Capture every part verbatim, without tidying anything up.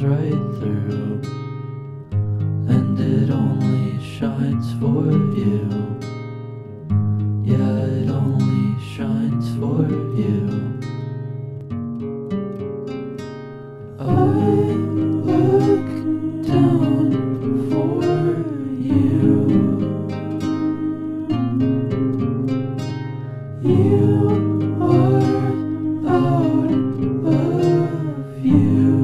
shines right through, and it only shines for you. Yeah, it only shines for you. I look down for you. You are out of view.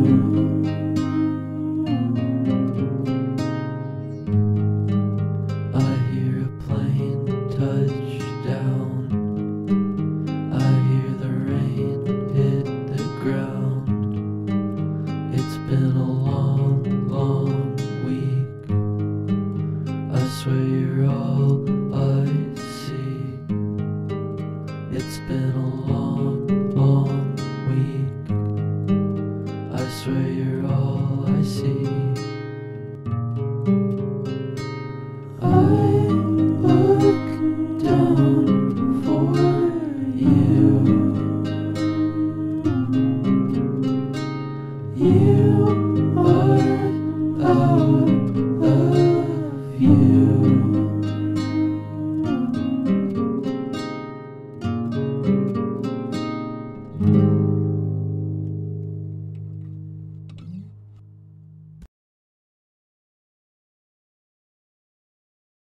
I hear a plane touch down. I hear the rain hit the ground. It's been a long, long week. I swear you're all I see. It's been a long, long week. I swear you're all I see. I look down for you. You are out of view.